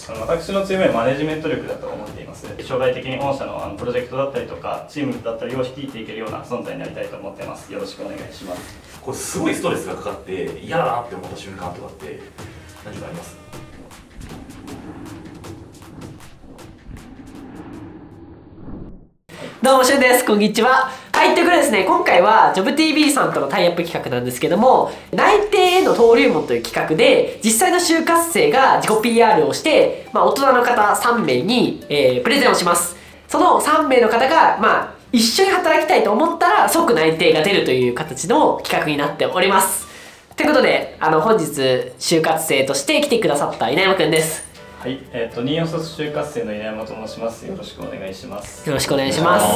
私の強みはマネジメント力だと思っています。将来的に御社のプロジェクトだったりとかチームだったりを率いていけるような存在になりたいと思っています。よろしくお願いします。 これすごいストレスがかかって嫌だなって思った瞬間とかって何かあります？ どうも、しゅんです。こんにちは。はい、ということでですね、今回は JobTV さんとのタイアップ企画なんですけども、内定への登竜門という企画で、実際の就活生が自己 PR をして、大人の方3名に、プレゼンをします。その3名の方が、一緒に働きたいと思ったら即内定が出るという形の企画になっております。ということで、本日、就活生として来てくださった稲山くんです。 はい、24卒就活生の稲山と申します。よろしくお願いします。 よろしくお願いします。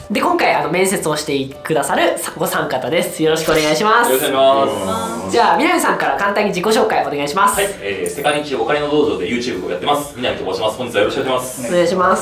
で、今回面接をしてくださるご三方です。よろしくお願いします。 よろしくお願いします。 じゃあ、南さんから簡単に自己紹介お願いします。 はい、世界日お金の道場で YouTube をやってます。南と申します。本日はよろしくお願いします。 お願いします。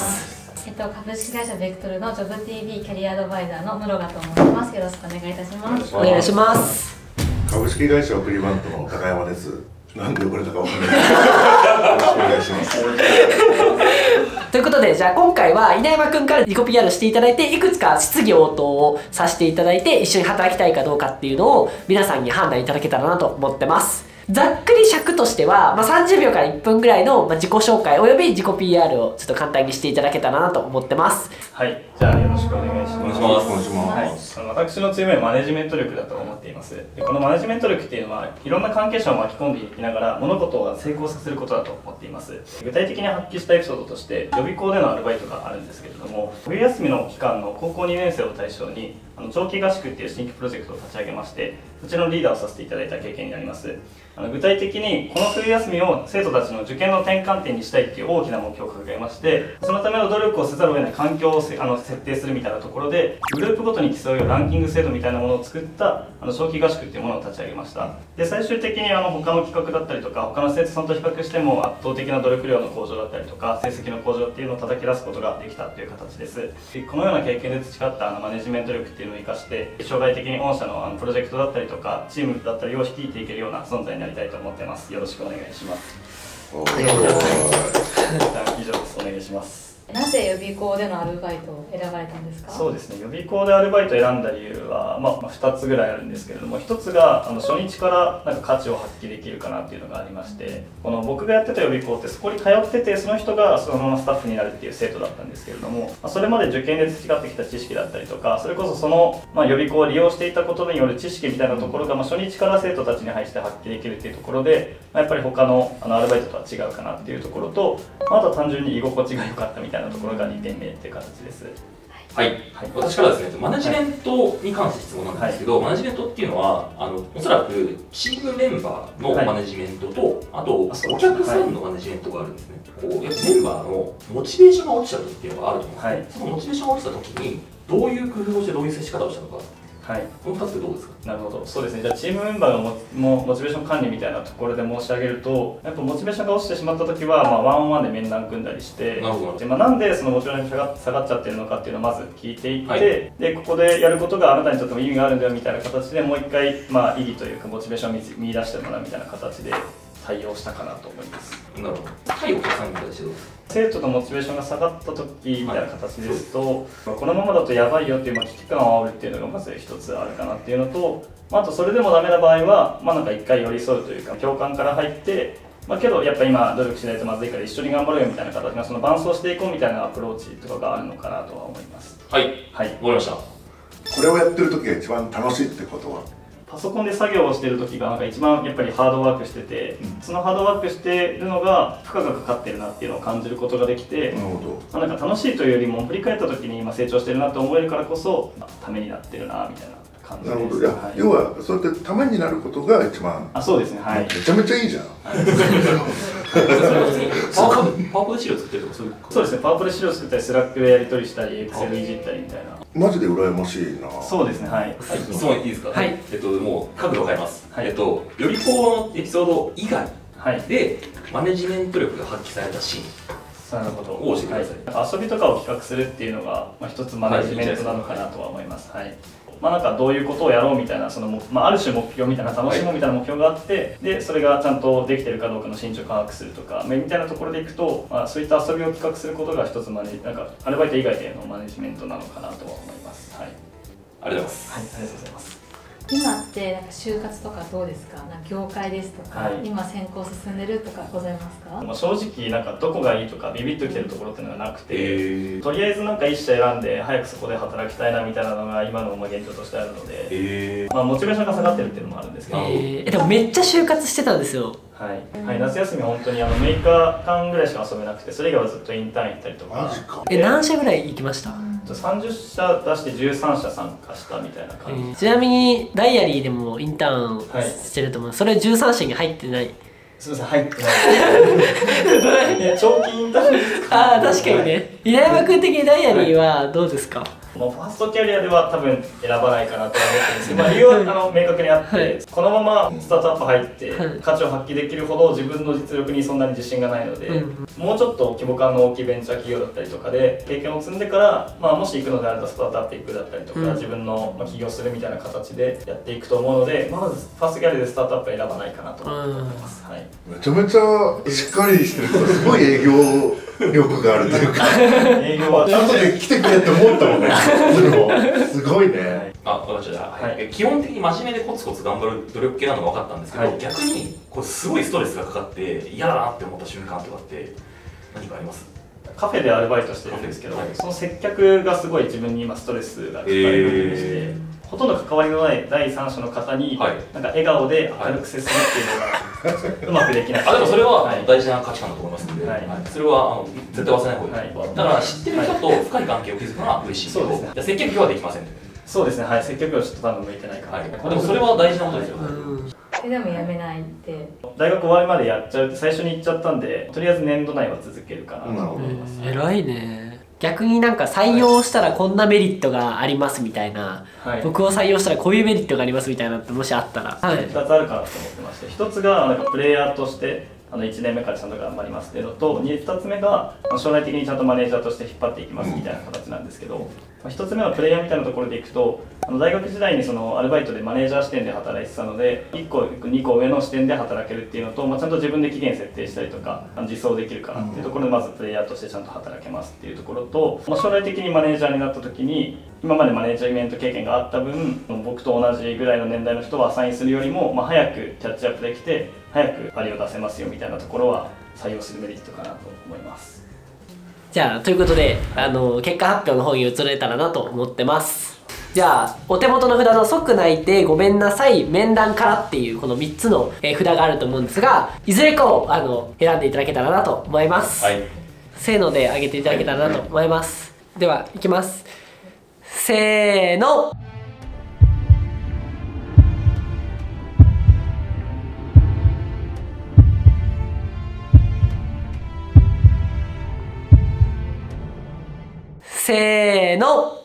株式会社ベクトルの JobTV キャリアアドバイザーの室賀と申します。よろしくお願いいたします。 お願いします。 株式会社送りバントの高山です。なんで呼ばれたかわかんない。よろしくお願いします。 ということで、じゃあ今回は稲山くんから自己 PR していただいて、いくつか質疑応答をさせていただいて、一緒に働きたいかどうかっていうのを皆さんに判断いただけたらなと思ってます。ざっくり尺としては、30秒から1分ぐらいの自己紹介および自己 PR をちょっと簡単にしていただけたらなと思ってます。 はい、じゃあよろしくお願いします。 お願いします。 はい、私の強みはマネジメント力だと思っています。で、このマネジメント力っていうのはいろんな関係者を巻き込んでいきながら物事を成功させることだと思っています。具体的に発揮したエピソードとして予備校でのアルバイトがあるんですけれども、冬休みの期間の高校2年生を対象に長期合宿っていう新規プロジェクトを立ち上げまして、そちらのリーダーをさせていただいた経験になります。具体的にこの冬休みを生徒たちの受験の転換点にしたいっていう大きな目標を掲げまして、そのための努力をせざるを得ない環境を設定するみたいなところで、グループごとに競うようランキング制度みたいなものを作った長期合宿っていうものを立ち上げました。で、最終的に他の企画だったりとか他の生徒さんと比較しても圧倒的な努力量の向上だったりとか成績の向上っていうのを叩き出すことができたという形です。で、このような経験で培ったマネジメント力っていうのを生かして将来的に御社のプロジェクトだったりとかチームだったりを率いていけるような存在になりたいと思っています。よろしくお願いします。以上です。お願いします。 なぜ予備校でのアルバイトを選ばれたんですか？ そうですね、予備校でアルバイトを選んだ理由は、2つぐらいあるんですけれども、1つが初日から価値を発揮できるかなっていうのがありまして、僕がやってた予備校ってそこに通っててその人がそのままスタッフになるっていう生徒だったんですけれども、それまで受験で培ってきた知識だったりとか、それこそその、予備校を利用していたことによる知識みたいなところが、初日から生徒たちに対して発揮できるっていうところで、やっぱり他のアルバイトとは違うかなっていうところと、あとは単純に居心地が良かったみたいなところが2点目っていう形です。 はい、私からですね、マネジメントに関して質問なんですけど、マネジメントっていうのはおそらくチームメンバーのマネジメントと、あとお客さんのマネジメントがあるんですね。メンバーのモチベーションが落ちた時っていうのがあると思うんですけど、そのモチベーションが落ちた時にどういう工夫をしてどういう接し方をしたのか。はい、この2つってどうですか？ なるほど、そうですね。じゃあチームメンバーのモチベーション管理みたいなところで申し上げると、やっぱモチベーションが落ちてしまった時は、ワンオンワンで面談組んだりして、なんでそのモチベーションが下がっちゃってるのかっていうのをまず聞いていって、でここでやることがあなたにとっても意味があるんだよみたいな形でもう一回、意義というかモチベーションを見出してもらうみたいな形で対応したかなと思います。 なるほど。対お客さんに対してどうですか？ 生徒のモチベーションが下がった時みたいな形ですと、このままだとやばいよっていう危機感を煽るっていうのがまず一つあるかなっていうのと、あとそれでもダメな場合は、一回寄り添うというか共感から入って、けどやっぱ今努力しないとまずいから一緒に頑張ろうよみたいな形がその伴走していこうみたいなアプローチとかがあるのかなとは思います。 はい、はい、わかりました。 これをやってる時が一番楽しいってことは？ パソコンで作業をしている時が一番やっぱりハードワークしてて、そのハードワークしているのが負荷がかかってるなっていうのを感じることができて、楽しいというよりも振り返った時に成長してるなと思えるからこそためになってるなみたいな感じです。 なるほど。要はそうやってためになることが一番。 そうですね。はい。 めちゃめちゃいいじゃん。 パワポで資料作ってるとかそうですね。パワポで資料作ったりスラックでやり取りしたりエクセルいじったりみたいな。 マジで羨ましいな。 そうですね。はい。 質問いいですか？ はい。 もう角度を変えます。予備校のエピソード以外でマネジメント力が発揮されたシーン。 なるほど。 教えてください。 遊びとかを企画するっていうのが一つマネジメントなのかなとは思います。はい。 なんかどういうことをやろうみたいな、ある種目標みたいな、楽しもうみたいな目標があって、でそれがちゃんとできてるかどうかの進捗を把握するとか、みたいなところでいくと、そういった遊びを企画することが一つなんかアルバイト以外でのマネジメントなのかなとは思います。はい、 ありがとうございます。 はい、ありがとうございます。 今ってなんか就活とかどうですか？なんか業界ですとか、今専攻進んでるとかございますか？ 正直なんかどこがいいとかビビッときてるところっていうのがなくて、とりあえずなんか一社選んで早くそこで働きたいなみたいなのが今の現状としてあるので、モチベーションが下がってるっていうのもあるんですけど、 でもめっちゃ就活してたんですよ。 はい、夏休み本当に6日間ぐらいしか遊べなくて、それ以外はずっとインターン行ったりとか。 マジか。 何社ぐらい行きました？ 30社出して13社参加したみたいな感じ。 ちなみにダイアリーでもインターンしてると思う、それ13社に入ってない？ すみません、入ってない長期インターンですか？ 確かにね。稲山君的にダイアリーはどうですか？ もうファーストキャリアでは多分選ばないかなと思ってるんですけど、理由は明確にあって、このままスタートアップ入って価値を発揮できるほど自分の実力にそんなに自信がないので、もうちょっと規模感の大きいベンチャー企業だったりとかで経験を積んでから、もし行くのであればスタートアップ行くだったりとか、自分の起業するみたいな形でやっていくと思うので、まずファーストキャリアでスタートアップ選ばないかなと思います。はい、 めちゃめちゃしっかりしてるから、すごい営業力があるというか、 営業は後で来てくれって思ったもんね。すごいね。 分かりました。基本的に真面目でコツコツ頑張る努力系なのが分かったんですけど、逆にこれすごいストレスがかかって嫌だなって思った瞬間とかって何かあります？ カフェでアルバイトしてるんですけど、その接客がすごい自分に今ストレスがかかるでして、ほとんど関わりのない第三者の方になんか笑顔で明るく接するっていうのがうまくできない。 でもそれは大事な価値観だと思いますので、それは絶対忘れない方がいい。だから知ってる人と深い関係を築くのは嬉しいけど、接客業はできません。 そうですね、はい、接客業はちょっと多分向いてないかな。 でもそれは大事なことですよ。 でもやめないって。 大学終わりまでやっちゃうって最初に言っちゃったんで、とりあえず年度内は続けるかなと思います。 偉いね。逆になんか採用したらこんなメリットがありますみたいな、僕を採用したらこういうメリットがありますみたいなってもしあったら、 2つあるかなと思ってまして、1つがなんかプレイヤーとして1年目からちゃんと頑張りますっていうのと、2つ目が将来的にちゃんとマネージャーとして引っ張っていきますみたいな形なんですけど、1つ目はプレイヤーみたいなところでいくと、大学時代にそのアルバイトでマネージャー視点で働いてたので、1個2個上の視点で働けるっていうのと、ちゃんと自分で期限設定したりとか実装できるかなっていうところで、まずプレイヤーとしてちゃんと働けますっていうところと、将来的にマネージャーになった時に今までマネージメント経験があった分、僕と同じぐらいの年代の人をアサインするよりも、早くキャッチアップできて早くバリを出せますよみたいなところは採用するメリットかなと思います。 じゃあということで結果発表の方に移れたらなと思ってます。じゃあお手元の札の即内定ごめんなさい面談からっていうこの3つの札があると思うんですが、いずれかを選んでいただけたらなと思います。せーので上げていただけたらなと思います。ではいきます。せーの。せーの。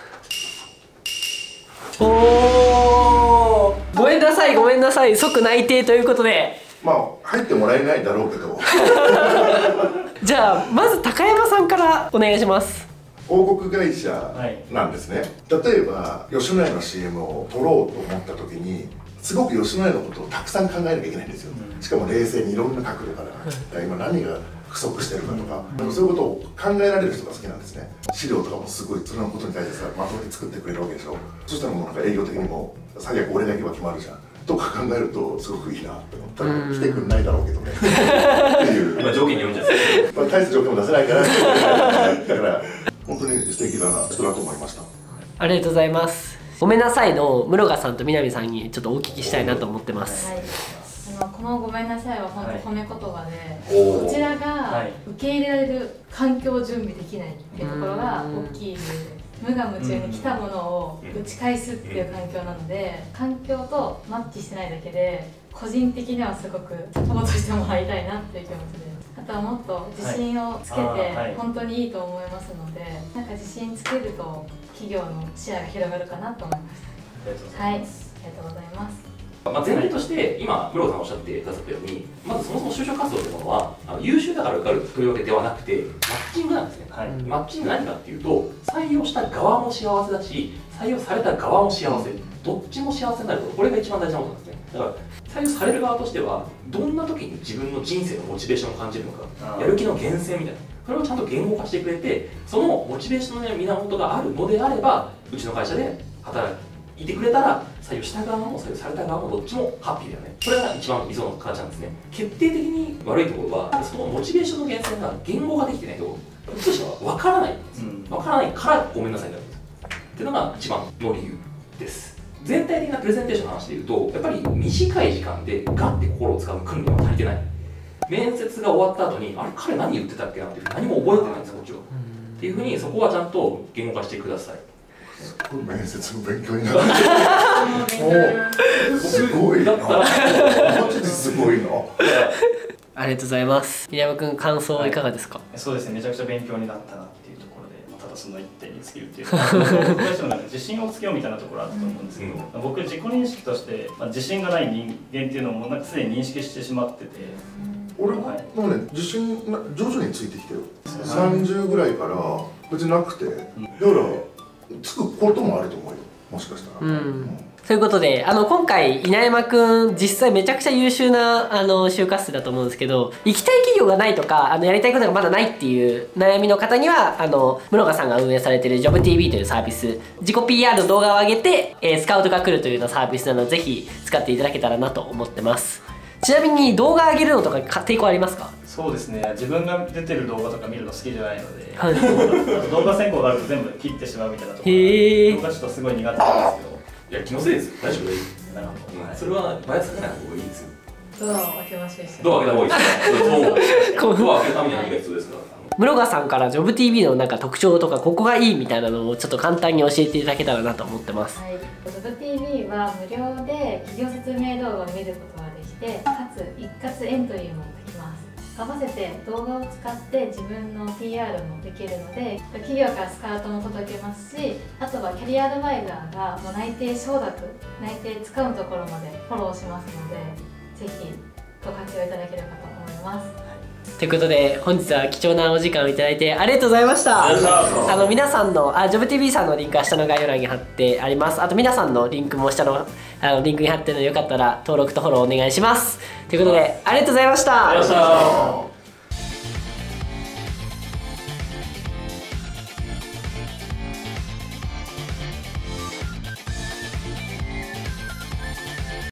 おー、ごめんなさいごめんなさい、即内定ということで、 入ってもらえないだろうけどじゃあまず高山さんからお願いします。 広告会社なんですね。例えば吉野家の CM を撮ろうと思った時にすごく吉野家のことをたくさん考えなきゃいけないんですよ。しかも冷静にいろんな角度から今何が不足してるかとか、そういうことを考えられる人が好きなんですね。資料とかもすごいそれのことに対してまとめて作ってくれるわけでしょ。そしたらもうなんか営業的にも最悪俺だけは決まるじゃんとか考えるとすごくいいなって思ったら、来てくんないだろうけどねっていう条件に読んじゃう。 大した条件も出せないからだから本当に素敵な人だと思いました。 ありがとうございます。ごめんなさいの室賀さんと南さんにちょっとお聞きしたいなと思ってます。 このごめんなさいは本当褒め言葉で、こちらが受け入れられる環境を準備できないっていうところが大きい理由で、無我夢中に来たものを打ち返すっていう環境なので、環境とマッチしてないだけで個人的にはすごくサポートしてもらいたいなっていう気持ちで、あとはもっと自信をつけて本当にいいと思いますので、なんか自信つけると企業の視野が広がるかなと思いました。はい、ありがとうございます。 前提として今室賀さんおっしゃってくださったように、まずそもそも就職活動というものは優秀だから受かるというわけではなくてマッチングなんですね。マッチング何かっていうと、採用した側も幸せだし採用された側も幸せ、どっちも幸せになること、これが一番大事なことなんですね。だから採用される側としてはどんな時に自分の人生のモチベーションを感じるのか、やる気の源泉みたいな、それをちゃんと言語化してくれて、そのモチベーションの源があるのであれば、うちの会社で働いてくれたら採用した側も採用された側もどっちもハッピーだよね。これが一番理想の形なんですね。決定的に悪いところは、そのモチベーションの源泉が言語化できてないと、うちとしては分からないんですよ。分からないからごめんなさいになるんですよ。っていうのが一番の理由です。全体的なプレゼンテーションの話でいうと、やっぱり短い時間でガッて心を使う訓練は足りてない。面接が終わった後に、あれ彼何言ってたっけなって何も覚えてないんですよ、こっちは。っていうふうにそこはちゃんと言語化してください。 すごい面接の勉強になる。すごいな。マジですごいな。 ありがとうございます。稲山君、感想いかがですか？ そうですね、めちゃくちゃ勉強になったなっていうところで、ただその一点に尽きるっていうか、自信をつけようみたいなところあると思うんですけど、僕自己認識として、自信がない人間っていうのをもうすでに認識してしまってて。 俺もね、自信徐々についてきてる。30ぐらいから別になくて、だからつくこともあると思うよ、もしかしたら。 ということで、今回稲山くん実際めちゃくちゃ優秀な就活生だと思うんですけど、行きたい企業がないとかやりたいことがまだないっていう悩みの方には室賀さんが運営されている JobTV というサービス、自己 PR の動画を上げて、スカウトが来るというようなサービスなので、ぜひ使っていただけたらなと思ってます。ちなみに動画上げるのとか抵抗ありますか？ そうですね、自分が出てる動画とか見るの好きじゃないので、動画選考があると全部切ってしまうみたいなところで、動画ちょっとすごい苦手なんですけど。 いや、気のせいですよ。大丈夫です。なるほど。それはバイアスかけない方がいいですよ。 ドアを開けましょう。 ドア開けた方がいいですよ。ドア開けるためには何が必要ですか？ 室賀さんから JobTV のなんか特徴とかここがいいみたいなのをちょっと簡単に教えていただけたらなと思ってます。 はい、JobTV は無料で企業説明動画を見ることができて、かつ一括エントリーもできます。合わせて動画を使って自分の PR もできるので、企業からスカウトも届けますし、あとはキャリアアドバイザーがもう内定承諾、内定つかむところまでフォローしますので、ぜひご活用いただければと思います。 ということで本日は貴重なお時間をいただいてありがとうございました。皆さんのJobTV さんのリンクは下の概要欄に貼ってあります。あと皆さんのリンクも下のリンクに貼ってるので、よかったら登録とフォローお願いします。ということでありがとうございました。